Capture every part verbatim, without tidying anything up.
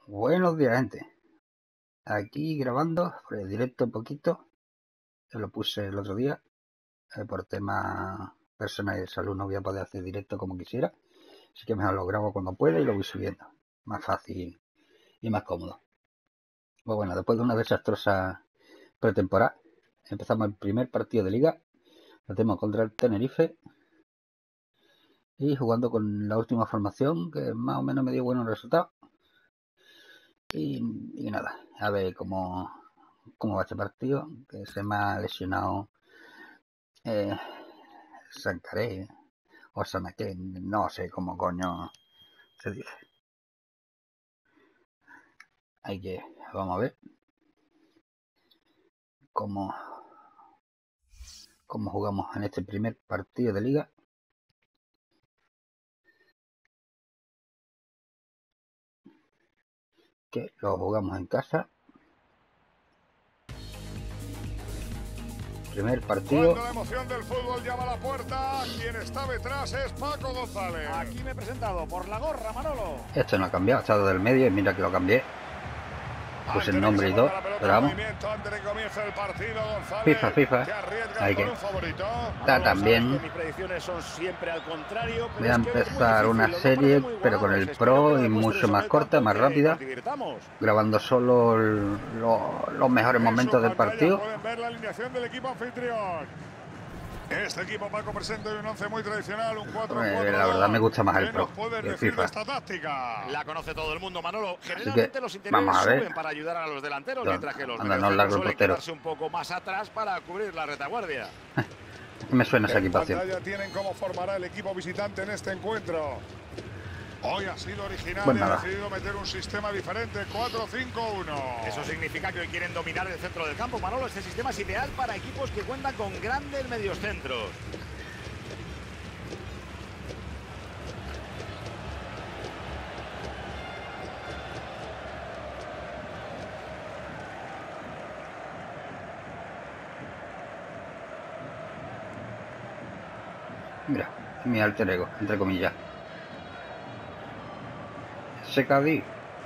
Buenos días, gente. Aquí grabando, pues, directo un poquito. Yo lo puse el otro día. Eh, por temas personales de salud no voy a poder hacer directo como quisiera. Así que mejor lo grabo cuando pueda y lo voy subiendo. Más fácil y más cómodo. Pues bueno, después de una desastrosa pretemporada, empezamos el primer partido de liga. Lo tenemos contra el Tenerife. Y jugando con la última formación, que más o menos me dio buenos resultados. Y, y nada, a ver cómo, cómo va este partido, que se me ha lesionado eh, Sancaré o Sanaqué, no sé cómo coño se dice. Hay que, vamos a ver cómo, cómo jugamos en este primer partido de liga. Que lo jugamos en casa. Primer partido. Cuando la emoción del fútbol llama a la puerta, quien está detrás es Paco González. Aquí me he presentado por la gorra, Manolo. Esto no ha cambiado, ha estado del medio y mira que lo cambié. Puse el nombre y todo, pero vamos. FIFA, FIFA. Hay que. Está también. Voy a empezar una serie, pero con el Pro y mucho más corta, más rápida. Grabando solo el, lo, los mejores momentos del partido. Pueden ver la alineación del equipo anfitrión. Este equipo, Paco, presenta un once muy tradicional, un cuatro cuatro dos. La verdad me gusta más el Pro que el FIFA. Esta táctica? La conoce todo el mundo, Manolo. Generalmente los interiores suben para ayudar a los delanteros, no, mientras que los medios suelen quedarse un poco más atrás para cubrir la retaguardia. Me suena esa equipación. Ya tienen cómo formará el equipo visitante en este encuentro. Hoy ha sido original pues y ha decidido meter un sistema diferente, cuatro cinco uno. Eso significa que hoy quieren dominar el centro del campo, Manolo. Este sistema es ideal para equipos que cuentan con grandes mediocentros. Mira, mi alter ego, entre comillas. Secadí.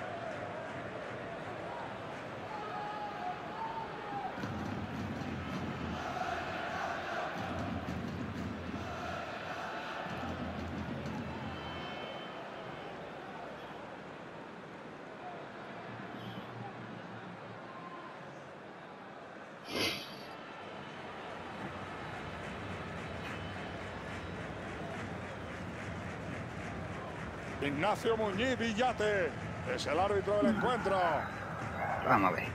Ignacio Muñiz Villate es el árbitro del encuentro. Vamos a ver.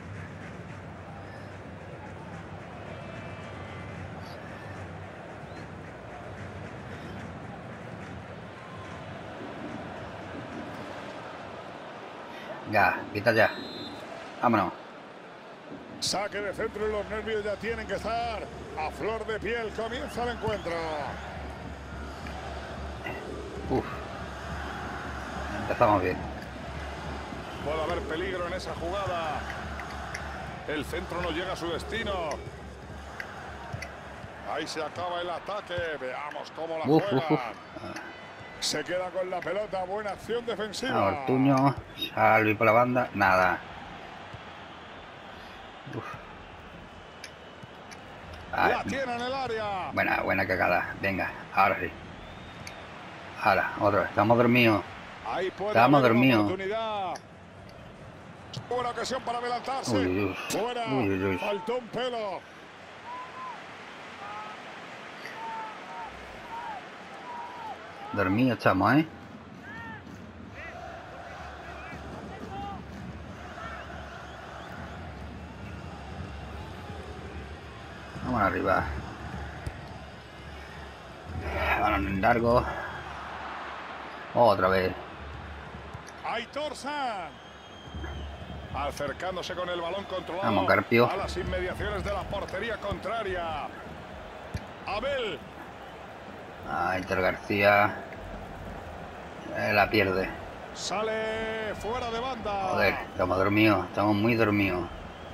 Ya, quita ya. Vámonos. Saque de centro y los nervios ya tienen que estar a flor de piel. Comienza el encuentro. Uf. Empezamos bien. Puede haber peligro en esa jugada. El centro no llega a su destino. Ahí se acaba el ataque. Veamos cómo la uf, juegan. Uf, uf. Se queda con la pelota. Buena acción defensiva. A Ortuño. Salvi por la banda. Nada. Uf. La tiene en el área. Buena, buena cagada. Venga, ahora sí. Ahora, otra vez. Estamos dormidos. Ahí puede Estamos haber una dormidos. oportunidad. Buena ocasión para adelantarse. Uy, uy, Fuera. uy, uy, uy. Faltó un pelo. Dormidos estamos, ¿eh? Vamos arriba. Balón en largo. Otra vez. Aitor San. Acercándose con el balón controlado. Vamos, Carpio. A las inmediaciones de la portería contraria. Abel. Ah, Inter García. Eh, la pierde. Sale fuera de banda. Joder, estamos dormidos. Estamos muy dormidos.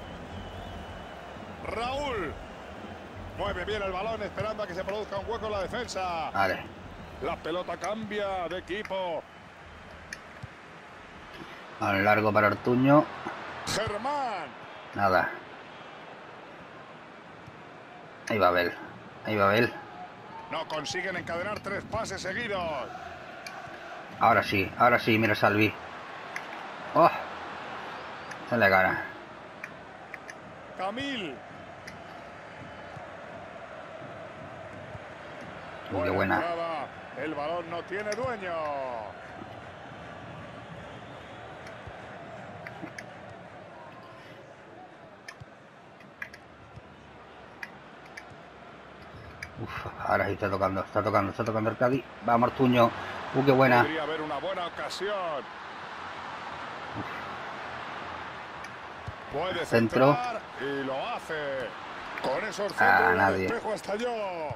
Raúl. Mueve bien el balón esperando a que se produzca un hueco en la defensa. Vale. La pelota cambia de equipo. Al largo para Ortuño. Germán. Nada. Ahí va Abel. Ahí va Abel. No consiguen encadenar tres pases seguidos. Ahora sí, ahora sí, mira Salvi. ¡Oh! Se le gana. Camil. Uy, qué buena. Entrada. El balón no tiene dueño. Uf, ahora sí está tocando, está tocando, está tocando el Cádiz. Vamos, Ortuño. Uh, qué buena. Podría haber una buena ocasión. Puede Centro. centrar y lo hace. Con esos Ah, centros nadie. el espejo estalló.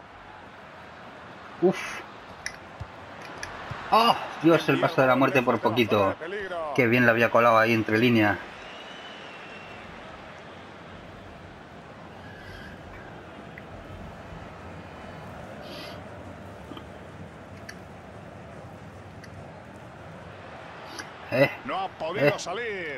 Uf. ¡Oh! Dios, el paso de la muerte por poquito. Qué bien le había colado ahí entre líneas. Eh, No ha podido eh. salir.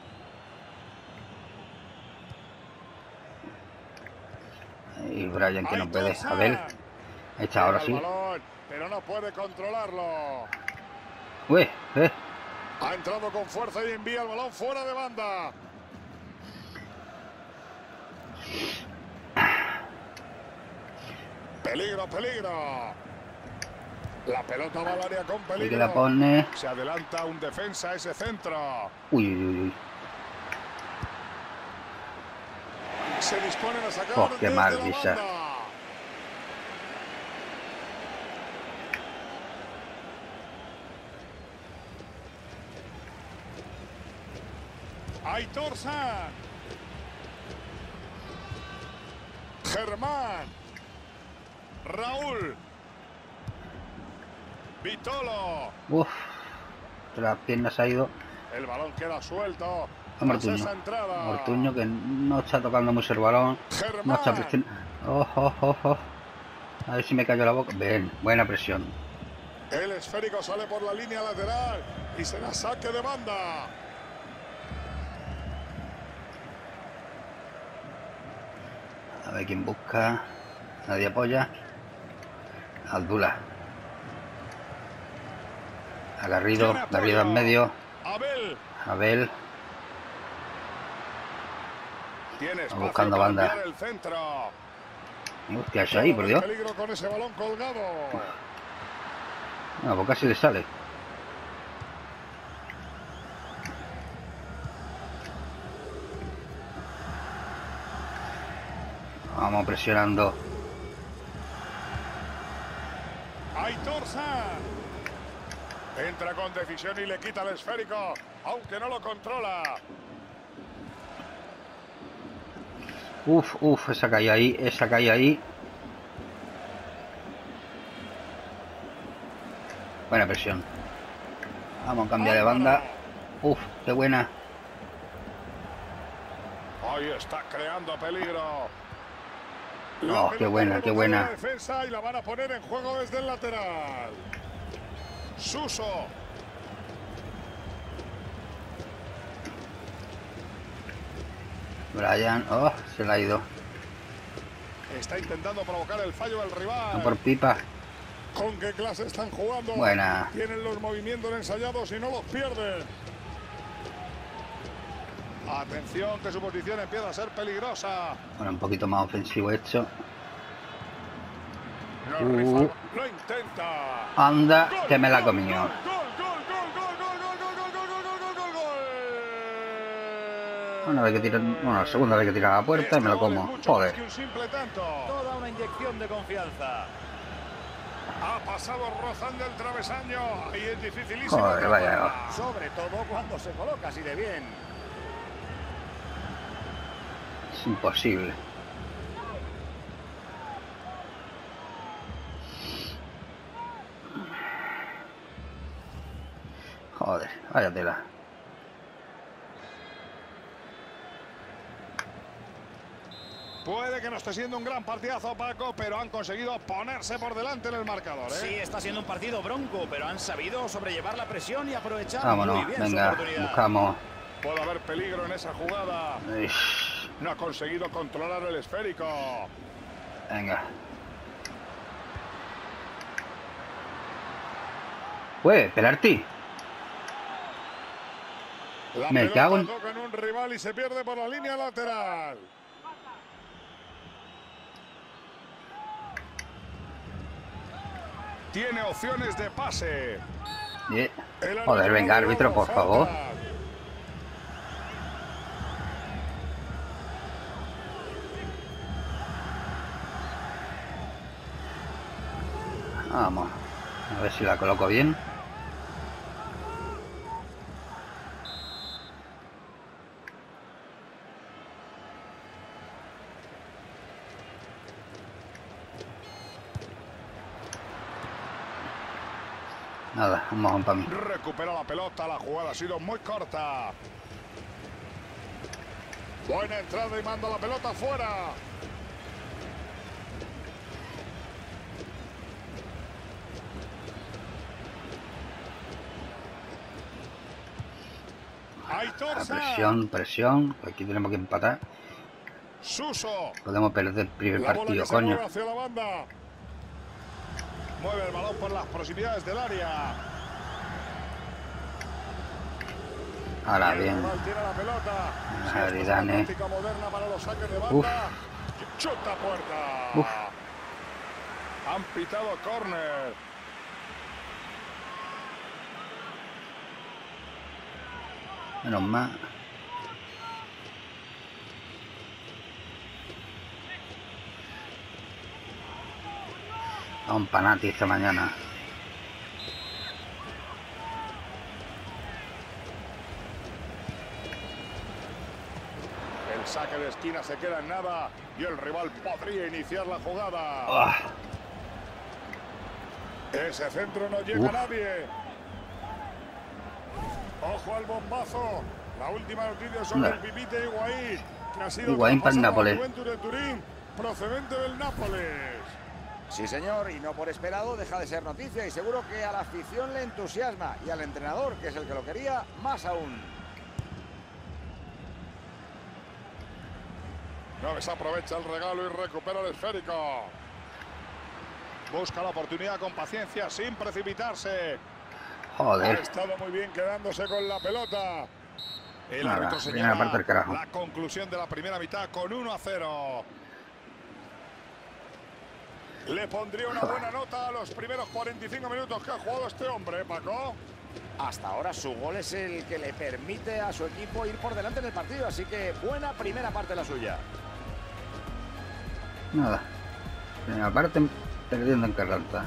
Y Brian que no Ahí puede. Tosa. Abel. Ahí está, ahora Llega sí. el balón, pero no puede controlarlo. Uy, eh. Ha entrado con fuerza y envía el balón fuera de banda. Peligro, peligro. La pelota va al área con Y que la peligro. pone. Se adelanta un defensa a ese centro. Uy, uy, uy, uy. Se disponen a sacar Oh, qué desde mal, la Visa. banda. Aitor San. Germán. Raúl. Vitolo. Uf. De las piernas ha ido. El balón queda suelto. Vamos, Tras esa Ortuño. entrada. Ortuño que no está tocando mucho el balón. No está Germán. presionando. Oh, oh, oh, oh. A ver si me cayó la boca. Bien, buena presión. El esférico sale por la línea lateral y será saque de banda. A ver quién busca. Nadie apoya. Abdullah. A Garrido. ¿Quién apoya? Garrido en medio. Abel. Abel. Tiene espacio buscando para banda. enviar el centro. Hostia, eso ahí, por Dios. Peligro con ese balón colgado. No, pues casi le sale. Vamos presionando. Aitor San. Entra con decisión y le quita el esférico, aunque no lo controla. Uf, uf, esa calle ahí, esa calle ahí. Buena presión. Vamos a cambiar de banda. Uf, qué buena. Ahí está creando peligro. Oh, qué buena, qué buena. La defensa y la van a poner en juego desde el lateral. Suso. Brian, oh, se la ha ido. Está intentando provocar el fallo del rival. No por pipa. ¿Con qué clase están jugando? Buena. Tienen los movimientos ensayados y no los pierden. Atención, que su posición empieza a ser peligrosa. Bueno, un poquito más ofensivo hecho. Lo, Uh. rifa- lo intenta. Anda, Gol, que me la gol, comió. gol, gol, gol, gol, gol, gol, gol, gol, gol, gol, gol, gol, gol. Una vez que tira, bueno, la segunda vez que tira a la puerta y me lo Este gol es como. mucho más Joder. que un simple tanto. Toda una inyección de confianza. Ha pasado rozando el travesaño y es dificilísimo. Joder, vaya. atraparla. Sobre todo cuando se coloca así de bien. Es imposible. Joder, vaya tela. Puede que no esté siendo un gran partidazo, Paco, pero han conseguido ponerse por delante en el marcador, ¿eh? Sí, está siendo un partido bronco, pero han sabido sobrellevar la presión y aprovechar Vámonos, muy bien venga, su oportunidad. buscamos. Puede haber peligro en esa jugada. Ish, No ha conseguido controlar el esférico. venga. Pues, penalti. La Me pelota cago en... toca en un rival y se pierde por la línea lateral. Tiene opciones de pase. Yeah. Joder, venga, árbitro, por favor. Vamos. A ver si la coloco bien. Nada, un mojón para mí. Recupera la pelota, la jugada ha sido muy corta. Buena entrada y manda la pelota fuera. La presión, presión. Aquí tenemos que empatar. Suso. Podemos perder el primer La bola partido, que se coño. mueve hacia la banda. Mueve el balón por las proximidades del área. Ahora El bien. rival tiene la pelota. Ah, Si esta es una Zidane. táctica moderna para los saques de banda. Uf. Chuta puerta. Uf. Han pitado córner. Menos mal. A un panati esta mañana. El saque de esquina se queda en nada y el rival podría iniciar la jugada. Oh. Ese centro no llega Uf. a nadie. Ojo al bombazo. La última noticia sobre No. el pipite Higuaín, que ha sido Higuaín para el traspasado al Nápoles. Juventus de Turín, procedente del Nápoles. Sí, señor, y no por esperado deja de ser noticia y seguro que a la afición le entusiasma y al entrenador, que es el que lo quería, más aún. No desaprovecha el regalo y recupera el esférico. Busca la oportunidad con paciencia, sin precipitarse. Ha Joder. estado muy bien quedándose con la pelota. El Nada, árbitro viene señala la parte del carajo. la conclusión de la primera mitad con uno a cero. Le pondría una buena nota a los primeros cuarenta y cinco minutos que ha jugado este hombre, ¿eh, Paco? Hasta ahora su gol es el que le permite a su equipo ir por delante en el partido, así que buena primera parte la suya. Nada. Primera parte perdiendo en Carranza.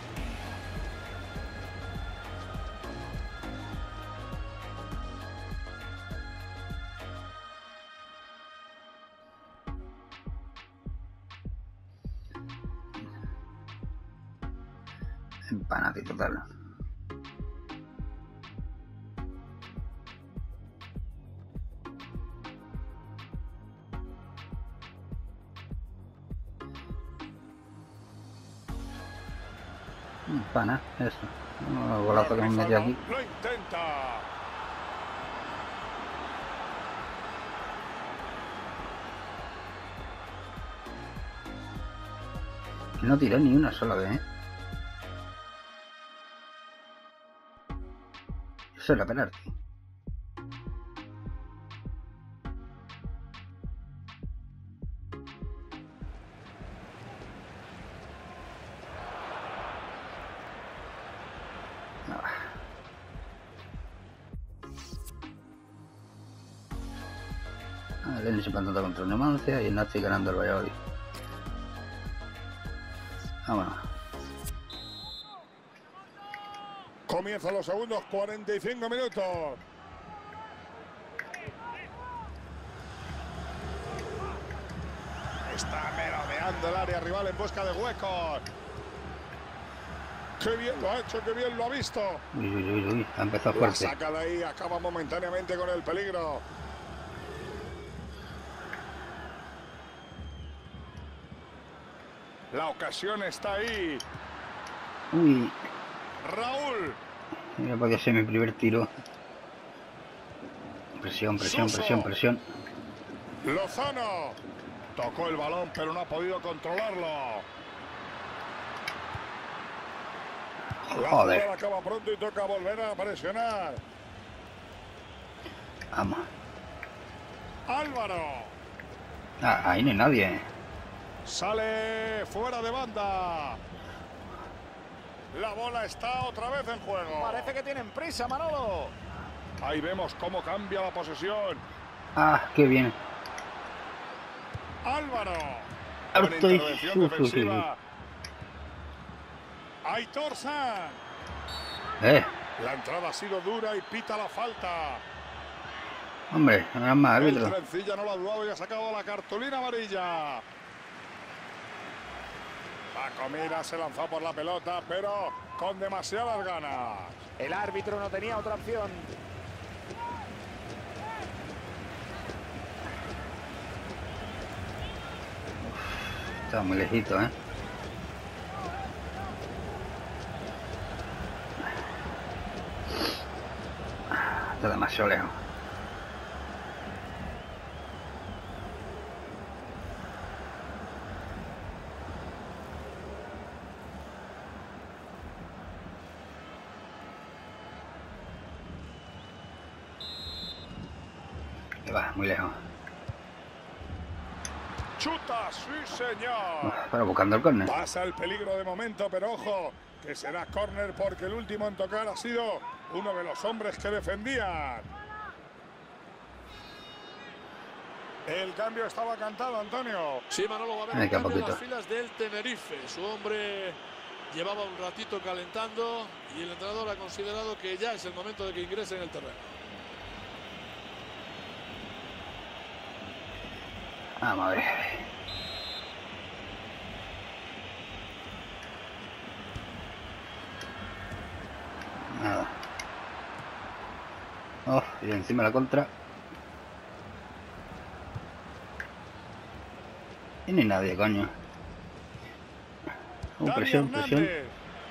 Empanati total. Pana, eso. Un golazo que me metí aquí. Lo intenta. No tiré ni una sola vez, ¿eh? Eso era penalti. El Elche empatando contra el Numancia y el Nazi ganando el Valladolid. Vámonos. Comienzan los segundos cuarenta y cinco minutos. Está merodeando el área rival en busca de huecos. ¡Qué bien lo ha hecho! ¡Qué bien lo ha visto! Uy, uy, uy, uy. Ha empezado La fuerte. saca de ahí, acaba momentáneamente con el peligro. La ocasión está ahí. Uy, Raúl. mira, podía ser mi primer tiro. Presión, presión, Suso. presión, presión. Lozano. Tocó el balón, pero no ha podido controlarlo. La Joder. jugada acaba pronto y toca volver a presionar. Vamos. Álvaro. Ah, ahí no hay nadie. Sale fuera de banda. La bola está otra vez en juego. Parece que tienen prisa, Manolo. Ahí vemos cómo cambia la posesión. Ah, qué bien. Álvaro. Ahora Buena estoy... intervención Uf, uf, defensiva. Aitor San. Eh, La entrada ha sido dura y pita la falta. hombre, no era más El árbitro. trencilla no lo ha dudado y ha sacado la cartulina amarilla. Paco Mira se lanzó por la pelota, pero con demasiadas ganas. El árbitro no tenía otra opción. Está muy lejito, ¿eh? Está demasiado lejos. Ahí va, muy lejos. Chuta, sí señor. Uf, pero buscando el córner. Pasa el peligro de momento, pero ojo, que será córner porque el último en tocar ha sido uno de los hombres que defendían. El cambio estaba cantado, Antonio. Sí, Manolo, va a haber Ay, un qué cambio en poquito. las filas del Tenerife. Su hombre llevaba un ratito calentando y el entrenador ha considerado que ya es el momento de que ingrese en el terreno. Vamos a ver. Nada. Oh, y encima la contra. Y ni nadie, coño. Uh, Dani presión, presión. Hernández.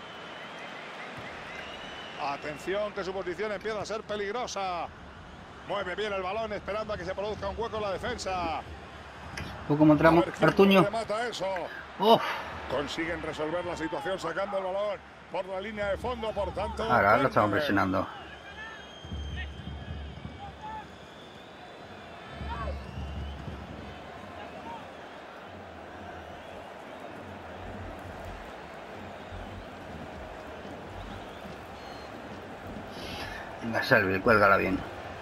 Atención, que su posición empieza a ser peligrosa. Mueve bien el balón esperando a que se produzca un hueco en la defensa. Uh, como A entramos, ver quién Artuño. remata eso. Uf. Consiguen resolver la situación sacando el balón por la línea de fondo, por tanto. Ahora lo estamos córner. presionando. Venga, Selvi, cuélgala bien.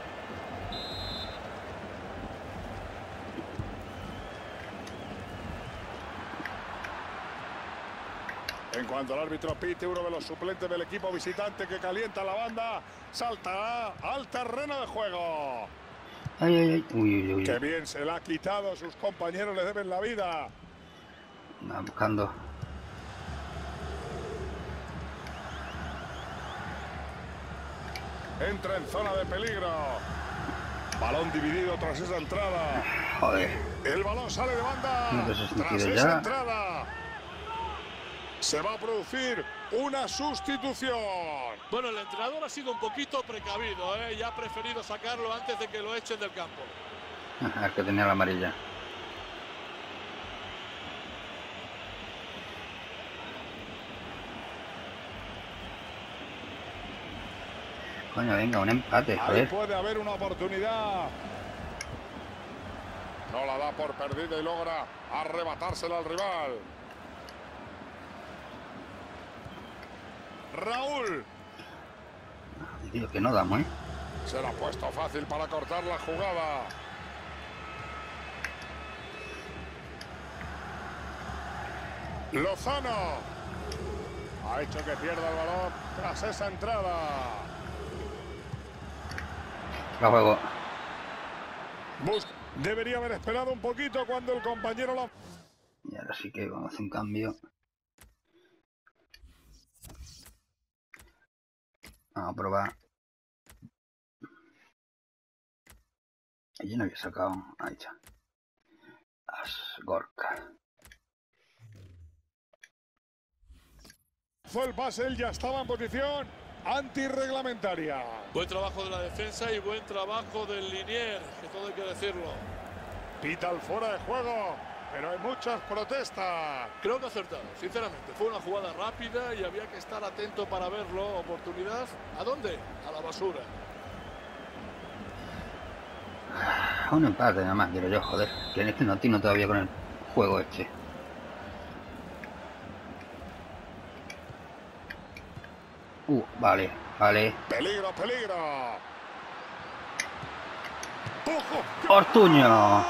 En cuanto al árbitro pite, uno de los suplentes del equipo visitante que calienta la banda, saltará al terreno de juego. Ay, ay, ay. Uy, uy, uy. Qué bien se la ha quitado, sus compañeros le deben la vida. Va buscando. Entra en zona de peligro. Balón dividido tras esa entrada. Joder. El balón sale de banda. No, pues es Tras sentido esa ya. entrada se va a producir una sustitución. Bueno, el entrenador ha sido un poquito precavido, ¿eh? Y ha preferido sacarlo antes de que lo echen del campo. Ah, el que tenía la amarilla. Coño, venga, un empate, Ahí joder. puede haber una oportunidad. No la da por perdida y logra arrebatársela al rival. Raúl. Tío, que no damos, ¿eh? Se la ha puesto fácil para cortar la jugada. Lozano. Ha hecho que pierda el balón tras esa entrada. La juego. Bus debería haber esperado un poquito cuando el compañero la... Y ahora sí que vamos a hacer un cambio. Vamos a probar. Allí no había sacado. Ahí está. As Gorka. El pase, él ya estaba en posición antirreglamentaria. Buen trabajo de la defensa y buen trabajo del linier, que todo hay que decirlo. Pita el fuera de juego, pero hay muchas protestas. Creo que acertado, sinceramente. Fue una jugada rápida y había que estar atento para verlo. Oportunidad, ¿a dónde? A la basura. Un empate nada más quiero yo, joder. Que es que no tino todavía con el juego este. Uh, vale, vale. Peligro, peligro. ¡Ojo! ¡Ortuño!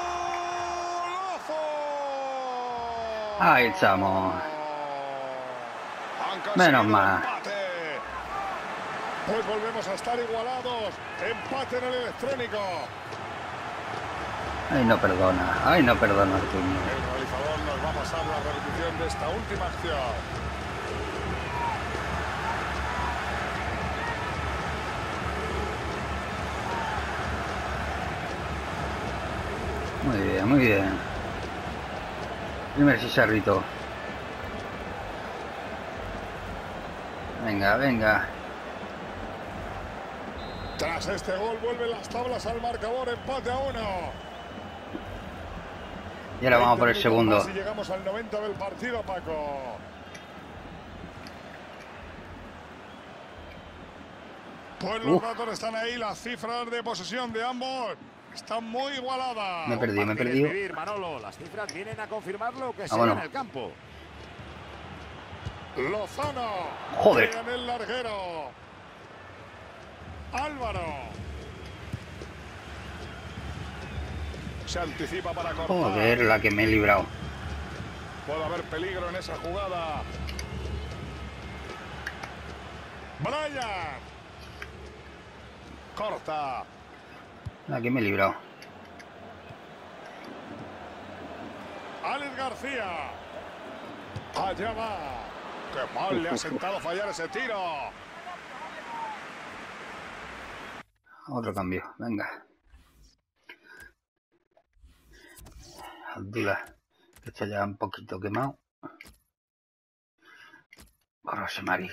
Ahí estamos. Menos mal. Pues volvemos a estar igualados. Empate en el electrónico. Ay, no perdona. Ay, no perdona, Ortuño. El realizador nos va a pasar la repetición de esta última acción. Muy bien, muy bien. Primer chicharrito. Venga, venga. Tras este gol vuelven las tablas al marcador, empate a uno. Y ahora vamos por el segundo. Si llegamos al noventa del partido, Paco. Pues los datos están ahí, las cifras de posesión de ambos están muy igualadas. Me he perdido, me he perdido. Vivir, Manolo. Las cifras vienen a confirmar lo que Ah, se bueno. ve en el campo. Lozano. Joder. Llega en el larguero. Álvaro. Se anticipa para cortar. Joder, la que me he librado. Puede haber peligro en esa jugada. Brian. Corta. La que me he librado. Alex García. Allá va. Qué mal le ha sentado fallar ese tiro. Otro cambio, venga. Abdullah, que está ya un poquito quemado. Rosemary.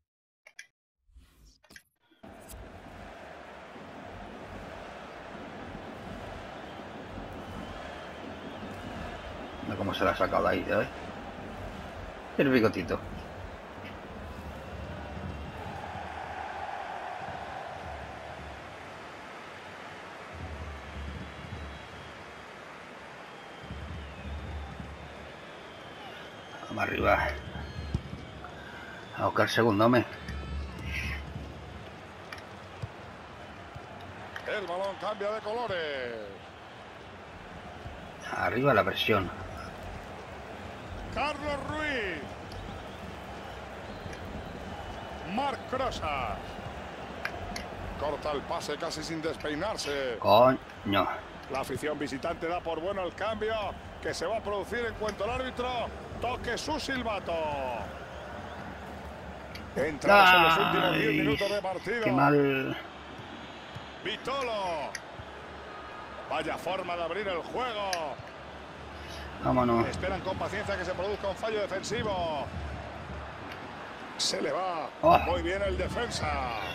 Mira cómo se la ha sacado de ahí, ¿sabes? El bigotito. Vamos arriba. A buscar el segundo, hombre. El balón cambia de colores. Arriba la presión. Carlos Ruiz. Marc Crosas. Corta el pase casi sin despeinarse. Coño. La afición visitante da por bueno el cambio que se va a producir en cuanto el árbitro toque su silbato. Entramos en los últimos diez minutos de partido. Qué mal. Vitolo. Vaya forma de abrir el juego. Vámonos. Esperan con paciencia que se produzca un fallo defensivo. Se le va. Oh. Muy bien el defensa.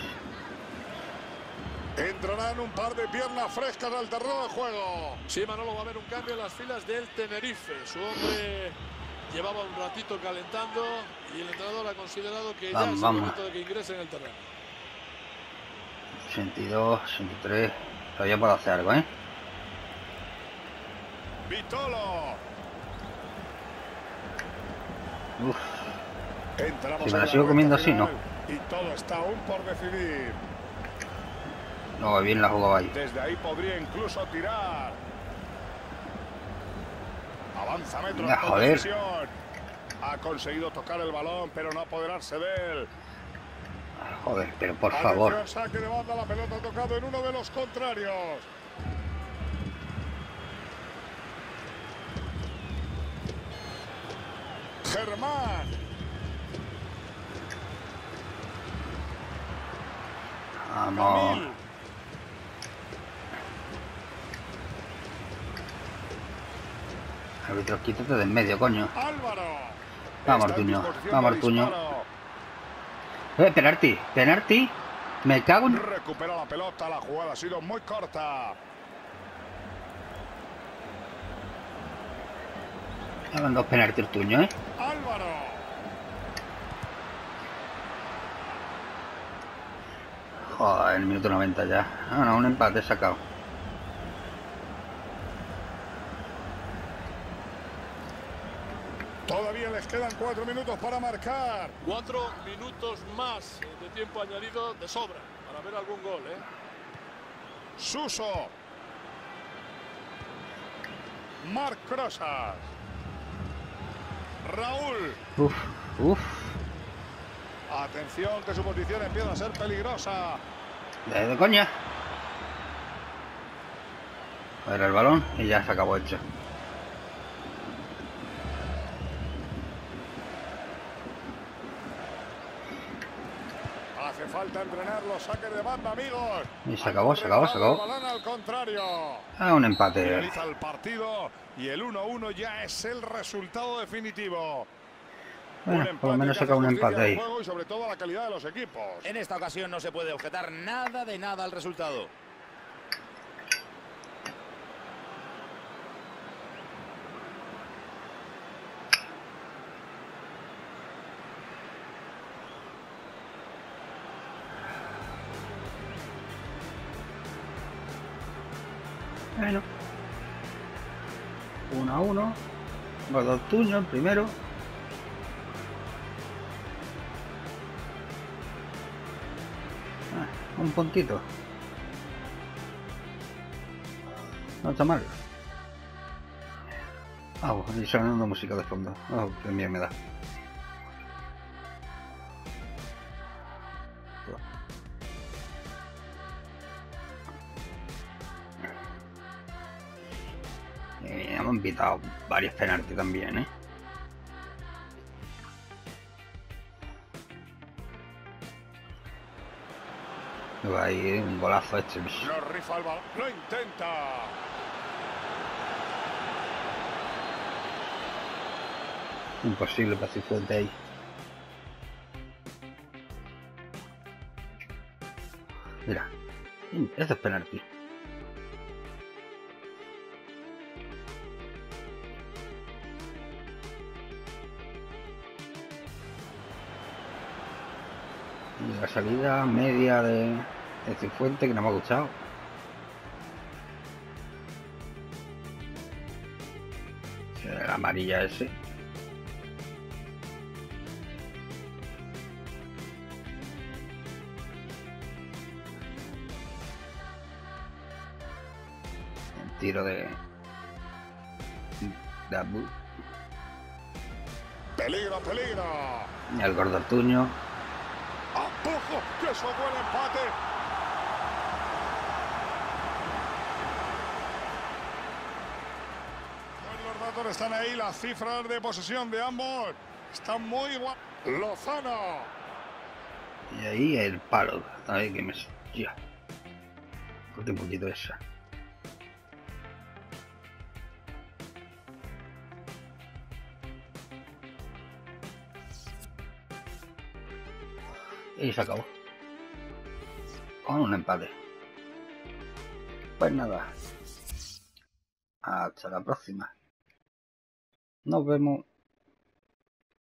Entrarán un par de piernas frescas al terreno de juego. Sí, Manolo, va a haber un cambio en las filas del Tenerife. Su hombre llevaba un ratito calentando y el entrenador ha considerado que vamos, ya es vamos. el momento de que ingrese en el terreno. ochenta y dos, ochenta y tres. Todavía puedo hacer algo, ¿eh? Vitolo. Uf. Entramos Si me en la sigo recta comiendo así, final no. Y todo está aún por decidir. No, bien la jugaba ahí. Desde ahí podría incluso tirar. Avanza metros Venga, con joder. decisión. Ha conseguido tocar el balón, pero no apoderarse de él. Joder, pero por Atención, favor. saque de banda, la pelota ha tocado en uno de los contrarios. Germán. Vamos. Camil. Árbitro, quítate de en medio, coño. Álvaro. Vamos, Está en Artuño. disposición Vamos, de Artuño. disparo. Eh, penalti, penalti. Me cago en... Recupera la pelota, la jugada ha sido muy corta. Hagan dos penaltis el tuño, ¿eh? Álvaro. Joder, el minuto noventa ya. Ah, no, un empate sacado. Todavía les quedan cuatro minutos para marcar. Cuatro minutos más de tiempo añadido de sobra para ver algún gol, ¿eh? Suso. Marc Crosas. Raúl. Uf, uf. Atención que su posición empieza a ser peligrosa. De, de coña. A ver el balón y ya se acabó hecho. Hace falta entrenar los saques de banda, amigos. Y se acabó, se acabó, se acabó. El balón al contrario. Ah, un empate. Finaliza el partido y el uno uno ya es el resultado definitivo. Bueno, por lo menos saca un empate ahí. Y sobre todo a la calidad de los equipos. En esta ocasión no se puede objetar nada de nada al resultado. Bueno. Uno a uno. Los dos tuños, el primero. Ah, un puntito. No está mal. Ah, oh, y sonando música de fondo. Oh, qué miedo me da. Eh, hemos invitado varios penaltis también, ¿eh? Luego ahí un golazo este. Lo rifa el balón, lo intenta. Imposible para Cifuentes ahí. Mira, eso es penalti. Y la salida media de, de Cifuentes que no me ha gustado. La amarilla ese. Tiro de, de Abu. Peligro, peligro. Y el gordo Tuño. ¡Apojo! ¡Que eso fue el empate! Pues los datos están ahí, las cifras de posesión de ambos están muy guapas. Lozano. Y ahí el palo. Ay, que me... Ya. Corte un poquito esa. Y se acabó. Con un empate. Pues nada. Hasta la próxima. Nos vemos.